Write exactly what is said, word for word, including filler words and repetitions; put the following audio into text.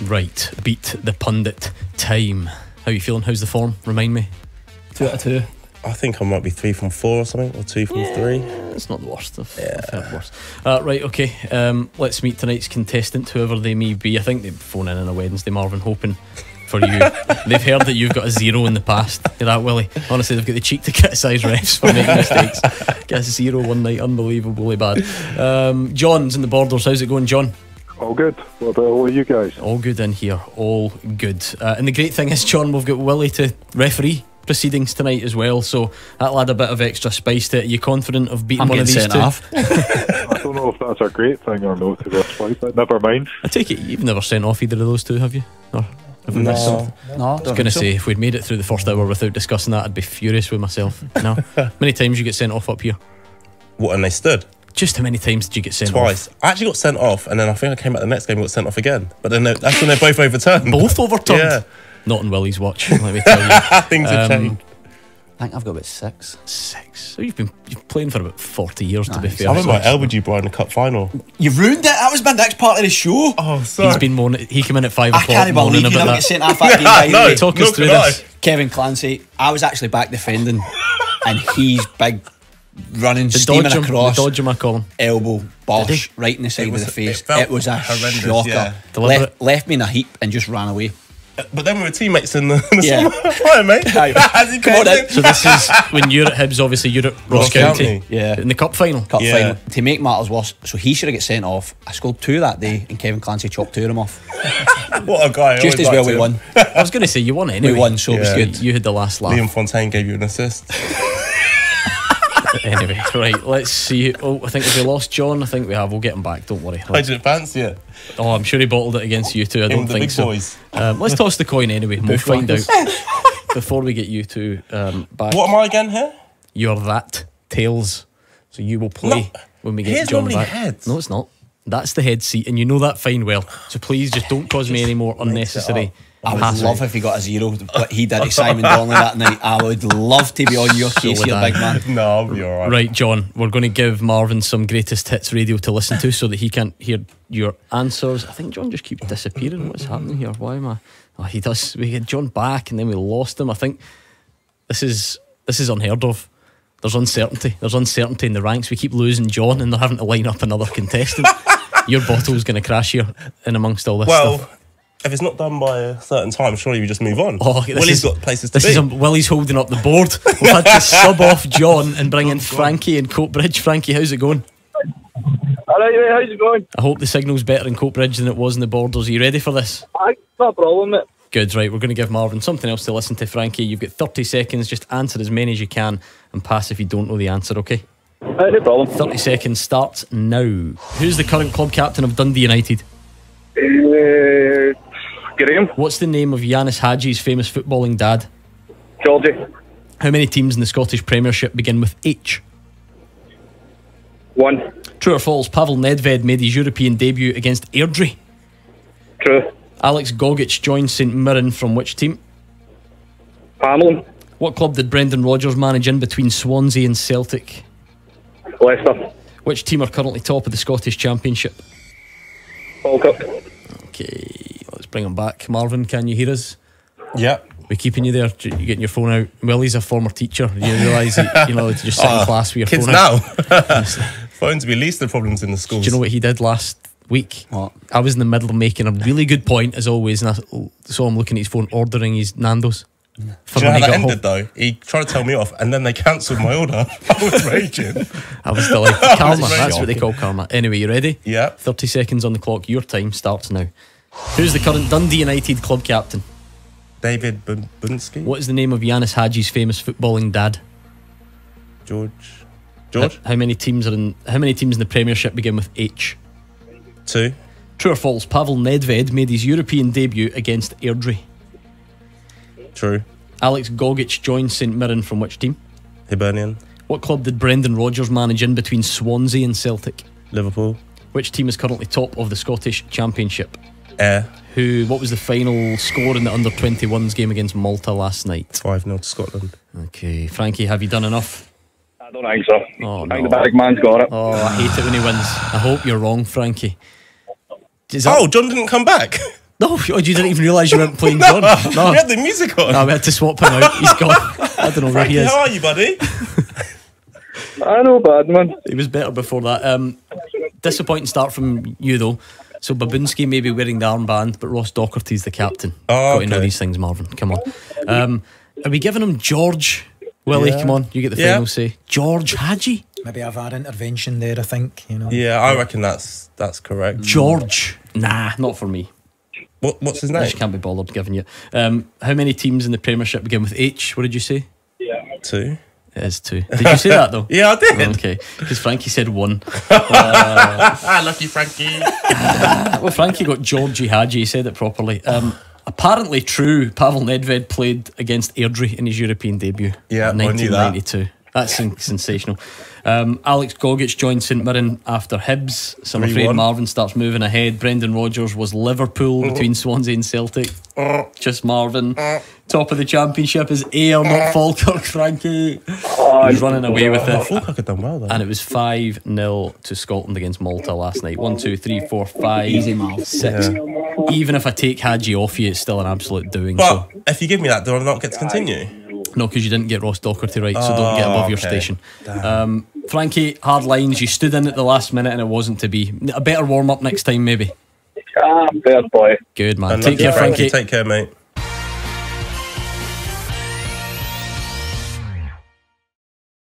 Right, beat the pundit time. How are you feeling? How's the form? Remind me. Two out of two. I think I might be three from four or something, or two from yeah, three. It's not the worst. I've, yeah. I've heard worse. Uh, right, okay. Um, let's meet tonight's contestant, whoever they may be. I think they phone in on a Wednesday, Marvin, hoping for you. They've heard that you've got a zero in the past. You're that, Willie. Honestly, they've got the cheek to criticise refs for making mistakes. Get a zero one night, unbelievably bad. Um, John's in the Borders. How's it going, John? All good. What about all you guys? All good in here. All good. Uh, and the great thing is, John, we've got Willie to referee proceedings tonight as well, so that'll add a bit of extra spice to it. Are you confident of beating I'm one of these two? off. I don't know if that's a great thing or not, to be honest, but never mind. I take it you've never sent off either of those two, have you? Or have we No. missed something? No, I was going to say, if we'd made it through the first hour without discussing that, I'd be furious with myself. No. How many times you get sent off up here? What, and they stood? Just how many times did you get sent Twice. off? I actually got sent off, and then I think I came back the next game and got sent off again. But then they- that's when they're both overturned. Both overturned? Yeah. Not on Willie's watch, let me tell you. Things have Um, changed. I think I've got about six. Six. So you've been you've playing for about forty years, to be Nice. fair. I remember I So elbowed you, Brian, in the cup final. You've ruined it. That was my next part of the show. Oh, He's sorry. been moaning. He came in at five I o'clock can't moaning believe you about never that. get sent off that game. by the no, way. Talk no us through could I. this. Kevin Clancy, I was actually back defending, and he's big, running, The steaming dodge him, across, the dodge him, I call him. elbow, Did bosh, he? right in the side It was- of the face. it felt It, was a horrendous, shocker. yeah. Deliberate. Left, left me in a heap and just ran away. But then we were teammates in the, in the Yeah. summer. Right, mate. Aye. As he Come on comes in. in. So this is when you're at Hibs, obviously you're at Ross, Ross County. County. Yeah. In the cup final. Cup Yeah. final. To make matters worse, so he should have got sent off. I scored two that day, and Kevin Clancy chopped two of them off. What a guy. I Just always as well liked we him. won. I was going to say you won anyway. We won, so it was Yeah. good. You had the last laugh. Liam Fontaine gave you an assist. Anyway, right, let's see. Oh, I think if we lost John, I think we have. We'll get him back, don't worry. I didn't fancy it. Oh, I'm sure he bottled it against you two. I Him don't with the think big so. boys. Um, let's toss the coin anyway, and we'll find out. Before we get you two um, back, What am I again here? you're that tails. So you will play No, when we get here's John normally back. heads. No, it's not. That's the head seat, and you know that fine well. So please, just don't cause me any more unnecessary. I would hassle. love if he got a zero, what he did to Simon Donnelly that night. I would love to be on your case would here, I. big man. No, I'll be alright. Right, John, we're going to give Marvin some greatest hits radio to listen to so that he can't hear your answers. I think John just keeps disappearing. What's happening here? Why am I? Oh, he does. We get John back and then we lost him. I think this is this is unheard of. There's uncertainty. There's uncertainty in the ranks. We keep losing John and they're having to line up another contestant. Your bottle's going to crash here in amongst all this Well, stuff. if it's not done by a certain time, surely we just move on. Oh, this Willie's is- got places to This be. is um, Willie's holding up the board. We've had to sub off John and bring in Frankie in Coatbridge. Frankie, how's it going? Alright, mate, how's it going? I hope the signal's better in Coatbridge than it was in the Borders. Are you ready for this? Aye, no problem, mate. Good, right, we're going to give Marvin something else to listen to. Frankie, you've got thirty seconds. Just answer as many as you can and pass if you don't know the answer, okay? Aye, no problem. thirty seconds starts now. Who's the current club captain of Dundee United? Uh, Graham, What's the name of Yanis Hadji's famous footballing dad? Georgie, How many teams in the Scottish Premiership begin with H? one. True or false, Pavel Nedved made his European debut against Airdrie. True. Alex Gogic joined St Mirren from which team? Hamlin, What club did Brendan Rodgers manage in between Swansea and Celtic? Leicester, Which team are currently top of the Scottish Championship? Falkirk. Okay, let's bring him back. Marvin, can you hear us? Yeah. We're keeping you there. You getting your phone out. Willie's a former teacher. You realise that, you know, to just sit in Oh, class with your kids phone out. now. Phones be least the problems in the schools. Do you know what he did last week? What? I was in the middle of making a really good point, as always, and I saw him looking at his phone, ordering his Nando's. For Do you know when how he that got ended home. though? He tried to tell me off and then they cancelled my order. I was raging. I was delighted. I was Karma, very that's what they shocking. call karma. Anyway, you ready? Yeah. thirty seconds on the clock. Your time starts now. Who's the current Dundee United club captain? David Bun- Bunsky? What is the name of Yanis Hadji's famous footballing dad? George? George? How, how many teams are in? How many teams in the Premiership begin with H? Two. True or false? Pavel Nedved made his European debut against Airdrie. True. Alex Gogic joined St Mirren from which team? Hibernian. What club did Brendan Rodgers manage in between Swansea and Celtic? Liverpool. Which team is currently top of the Scottish Championship? Air. Who? What was the final score in the under twenty-ones game against Malta last night? five nil to Scotland. Okay, Frankie, have you done enough? I don't think so. Oh, I think no. the big man's got it. Oh, I hate it when he wins. I hope you're wrong, Frankie. Is that- Oh, John didn't come back. No, oh, you didn't even realise you weren't playing John. No, We had the music on. no, we had to swap him out. He's gone. I don't know where he Frankie, is. how are you, buddy? I know, bad man. He was better before that. Um, disappointing start from you though. So Babinski may be wearing the armband, but Ross Docherty's the captain. Oh, Got to know okay. these things, Marvin. Come on. Um, are we giving him George? Willie, Yeah. come on. You get the Yeah. final say. George Hadji? Maybe a V A R intervention there, I think. You know. Yeah, I reckon that's that's correct. George? Nah, not for me. What, what's his I name? just can't be bothered giving you. Um, how many teams in the Premiership begin with H? What did you say? Two. It is two. Did you say that though? Yeah, I did. Okay, because Frankie said one. Ah, lucky Frankie. Well, Frankie got Georgie Hadji. He said it properly. Um, apparently true. Pavel Nedved played against Airdrie in his European debut. Yeah, I knew that. nineteen ninety-two. That's sen- sensational. Um, Alex Gogic joined St Mirren after Hibs. So I'm afraid three one. Marvin starts moving ahead. Brendan Rodgers was Liverpool between Swansea and Celtic. Just Marvin. Top of the championship is Ayr, not Falkirk, Frankie. He's running away with I it. thought I could done well though. And it was five nil to Scotland against Malta last night. One, two, three, four, five, Easy, Mal. six. Even if I take Hadji off you, it's still an absolute doing. But So if you give me that, do I not get to continue? no, because you didn't get Ross Docherty right, so don't get Oh, above your okay. station. Um, Frankie, hard lines. You stood in at the last minute and it wasn't to be. A better warm up next time, maybe. Ah, fair boy. Good man. And Take lucky care, Frankie. Take care, mate.